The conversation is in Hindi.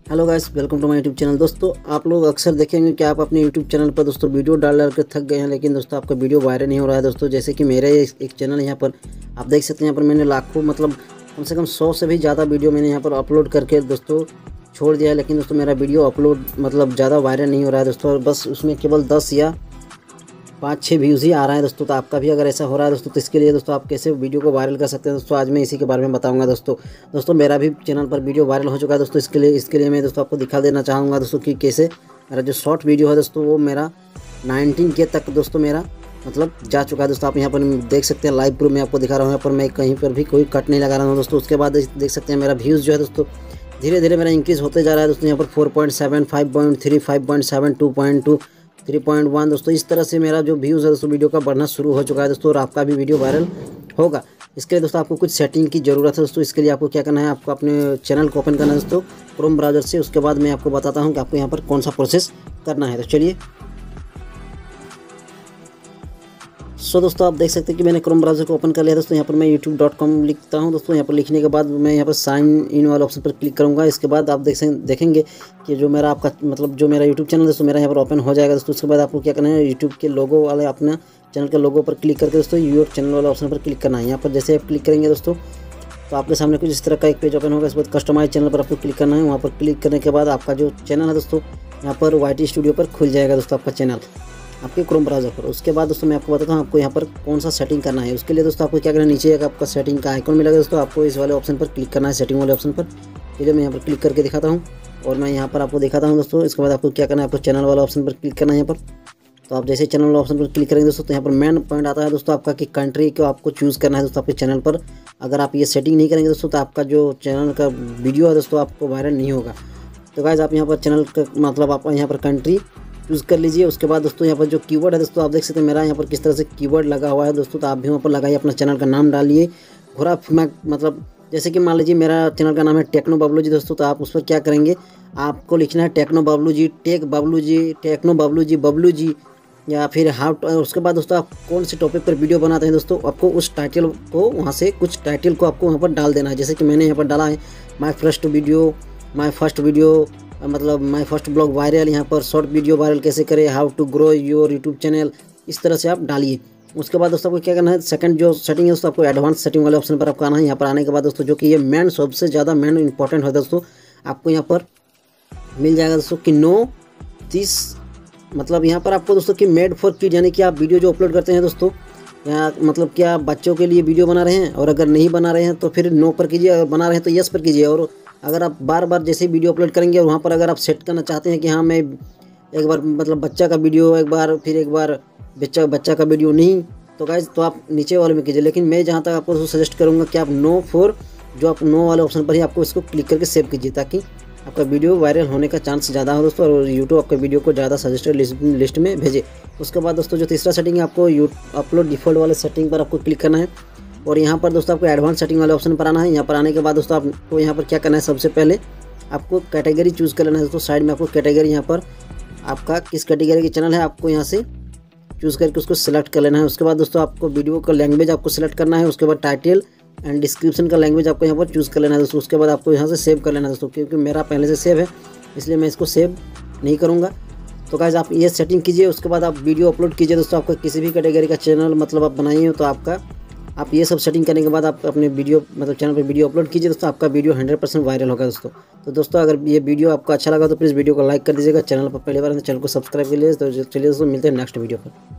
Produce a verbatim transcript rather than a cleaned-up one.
Hello guys, welcome to my YouTube channel. दोस्तों, आप लोग अक्सर देखेंगे कि आप अपने यूट्यूब चैनल पर दोस्तों वीडियो डाल डाल के थक गए हैं, लेकिन दोस्तों आपका वीडियो वायरल नहीं हो रहा है। दोस्तों, जैसे कि मेरे एक चैनल यहाँ पर आप देख सकते हैं, यहाँ पर मैंने लाखों मतलब कम से कम सौ से भी ज़्यादा वीडियो मैंने यहाँ पर अपलोड करके दोस्तों छोड़ दिया है, लेकिन दोस्तों मेरा वीडियो अपलोड मतलब ज़्यादा वायरल नहीं हो रहा है दोस्तों, और बस उसमें केवल दस या पाँच छः व्यूज़ ही आ रहा है दोस्तों। तो आपका भी अगर ऐसा हो रहा है दोस्तों, तो इसके लिए दोस्तों आप कैसे वीडियो को वायरल कर सकते हैं दोस्तों, आज मैं इसी के बारे में बताऊंगा दोस्तों। दोस्तों मेरा भी चैनल पर वीडियो वायरल हो चुका है दोस्तों, इसके लिए इसके लिए मैं दोस्तों आपको दिखा देना चाहूँगा दोस्तों कि कैसे मेरा जो शॉर्ट वीडियो है दोस्तों वो मेरा नाइनटीन के तक दोस्तों मेरा मतलब जा चुका है दोस्तों। आप यहाँ पर देख सकते हैं, लाइव प्रूफ मैं आपको दिखा रहा हूँ। यहाँ पर मैं कहीं पर भी कोई कट नहीं लगा रहा हूँ दोस्तों। उसके बाद देख सकते हैं मेरा व्यूज़ जो है दोस्तों धीरे धीरे मेरा इंक्रीज़ होते जा रहा है दोस्तों। यहाँ पर four point seven, five point three, five point seven, two point two, three point one दोस्तों, इस तरह से मेरा जो व्यूज़ है दोस्तों वीडियो का बढ़ना शुरू हो चुका है दोस्तों, और आपका भी वीडियो वायरल होगा। इसके लिए दोस्तों आपको कुछ सेटिंग की ज़रूरत है दोस्तों। इसके लिए आपको क्या करना है, आपको अपने चैनल को ओपन करना है दोस्तों क्रोम ब्राउज़र से। उसके बाद मैं आपको बताता हूँ कि आपको यहाँ पर कौन सा प्रोसेस करना है। तो चलिए, सो दोस्तों आप देख सकते हैं कि मैंने क्रोम ब्राउज़र को ओपन कर लिया दोस्तों। यहाँ पर मैं यूट्यूब डॉट कॉम लिखता हूँ दोस्तों। यहाँ पर लिखने के बाद मैं यहाँ पर साइन इन वाले ऑप्शन पर क्लिक करूँगा। इसके बाद आप देख देखेंगे कि जो मेरा आपका मतलब जो मेरा यूट्यूब चैनल दोस्तों मेरा यहाँ पर ओपन हो जाएगा दोस्तों। उसके बाद आपको क्या करना है, यूट्यूब के लोगो वाले अपना चैनल के लोगो पर क्लिक करके दोस्तों यूट्यूब चैनल वाले ऑप्शन पर क्लिक करना है। यहाँ पर जैसे आप क्लिक करेंगे दोस्तों तो आपके सामने कुछ इस तरह का एक पेज ओपन होगा। इसके बाद कस्टमाइज चैनल पर आपको क्लिक करना है। वहाँ पर क्लिक करने के बाद आपका जो चैनल है दोस्तों यहाँ पर वाई टी स्टूडियो पर खुल जाएगा दोस्तों आपका चैनल आपके क्रोम ब्राउज़र पर। उसके बाद दोस्तों मैं आपको बताता हूँ आपको यहाँ पर कौन सा सेटिंग करना है। उसके लिए दोस्तों आपको क्या करना है, नीचे एक आपका सेटिंग का आइकॉन मिलेगा दोस्तों, आपको इस वाले ऑप्शन पर क्लिक करना है, सेटिंग वाले ऑप्शन पर। चलिए मैं यहाँ पर क्लिक करके दिखाता हूँ और मैं यहाँ पर आपको दिखाता हूँ दोस्तों। इसके बाद आपको क्या करना है, आपको चैनल वाला ऑप्शन पर क्लिक करना है यहाँ पर। तो आप जैसे चैनल वाला ऑप्शन पर क्लिक करेंगे दोस्तों तो यहाँ पर मेन पॉइंट आता है दोस्तों आपका कि कंट्री को आपको चूज़ करना है दोस्तों आपके चैनल पर। अगर आप ये सेटिंग नहीं करेंगे दोस्तों तो आपका जो चैनल का वीडियो है दोस्तों आपको वायरल नहीं होगा। तो गाइस आप यहाँ पर चैनल का मतलब आप यहाँ पर कंट्री चूज़ कर लीजिए। उसके बाद दोस्तों यहाँ पर जो कीवर्ड है दोस्तों आप देख सकते हैं मेरा यहाँ पर किस तरह से कीवर्ड लगा हुआ है दोस्तों। तो आप भी वहाँ पर लगाइए, अपना चैनल का नाम डालिए। घोड़ा मतलब जैसे कि मान लीजिए मेरा चैनल का नाम है टेक्नो बबलू जी दोस्तों, तो आप उस पर क्या करेंगे, आपको लिखना है techno Bablu ji, tech Bablu ji, techno Bablu ji, Bablu ji, या फिर हाउ। उसके बाद दोस्तों आप कौन से टॉपिक पर वीडियो बनाते हैं दोस्तों, आपको उस टाइटल को वहाँ से कुछ टाइटल को आपको वहाँ पर डाल देना है। जैसे कि मैंने यहाँ पर डाला है my first video, my first video मतलब माई फर्स्ट ब्लॉग वायरल, यहाँ पर शॉर्ट वीडियो वायरल कैसे करें, how to grow your YouTube channel, इस तरह से आप डालिए। उसके बाद दोस्तों आपको क्या करना है, सेकंड जो सेटिंग है दोस्तों आपको एडवांस सेटिंग वाले ऑप्शन पर आपको आना है। यहाँ पर आने के बाद दोस्तों जो कि ये मेन सबसे ज़्यादा मेन इंपॉर्टेंट है दोस्तों, आपको यहाँ पर मिल जाएगा दोस्तों कि नो दिस मतलब यहाँ पर आपको दोस्तों कि मेड फॉर किड, यानी कि आप वीडियो जो अपलोड करते हैं दोस्तों या मतलब क्या आप बच्चों के लिए वीडियो बना रहे हैं, और अगर नहीं बना रहे हैं तो फिर नो पर कीजिए, अगर बना रहे हैं तो यस पर कीजिए। और अगर आप बार बार जैसे वीडियो अपलोड करेंगे और वहाँ पर अगर आप सेट करना चाहते हैं कि हाँ मैं एक बार मतलब बच्चा का वीडियो एक बार, फिर एक बार बच्चा बच्चा का वीडियो नहीं, तो गाइस तो आप नीचे वाले में कीजिए। लेकिन मैं जहाँ तक आपको सजेस्ट करूँगा कि आप नो फॉर जो आप नो वाले ऑप्शन पर ही आपको इसको क्लिक करके सेव कीजिए, ताकि आपका वीडियो वायरल होने का चांस ज़्यादा हो दोस्तों, और यूट्यूब आपके वीडियो को ज़्यादा सजेस्टेड लिस्ट में भेजे। उसके बाद दोस्तों जो तीसरा सेटिंग है, आपको यू अपलोड डिफ़ॉल्ट वाले सेटिंग पर आपको क्लिक करना है, और यहाँ पर दोस्तों आपको एडवांस सेटिंग वाले ऑप्शन पर आना है। यहाँ पर आने के बाद दोस्तों आपको यहाँ पर क्या करना है, सबसे पहले आपको कैटेगरी चूज़ कर लेना है दोस्तों। साइड में आपको कैटेगरी यहाँ पर आपका किस कैटेगरी की चैनल है आपको यहाँ से चूज़ करके उसको सिलेक्ट कर लेना है। उसके बाद दोस्तों आपको वीडियो का लैंग्वेज आपको सिलेक्ट करना है। उसके बाद टाइटल एंड डिस्क्रिप्शन का लैंग्वेज आपको यहाँ पर चूज़ कर लेना है दोस्तों। उसके बाद आपको यहाँ से सेव कर लेना है दोस्तों, क्योंकि मेरा पहले से सेव है इसलिए मैं इसको सेव नहीं करूँगा। तो गाइस आप ये सेटिंग कीजिए। उसके बाद आप वीडियो अपलोड कीजिए दोस्तों, आपका किसी भी कैटेगरी का चैनल मतलब आप बनाइए हो तो आपका आप ये सब सेटिंग करने के बाद आप अपने वीडियो मतलब चैनल पर वीडियो अपलोड कीजिए दोस्तों, आपका वीडियो हंड्रेड परसेंट वायरल होगा दोस्तों। तो दोस्तों अगर ये वीडियो आपको अच्छा लगा तो प्लीज़ वीडियो को लाइक कर दीजिएगा। चैनल पर पहली बार चैनल को सब्सक्राइब कर लीजिए। तो चलिए दोस्तों मिलते हैं नेक्स्ट वीडियो पर।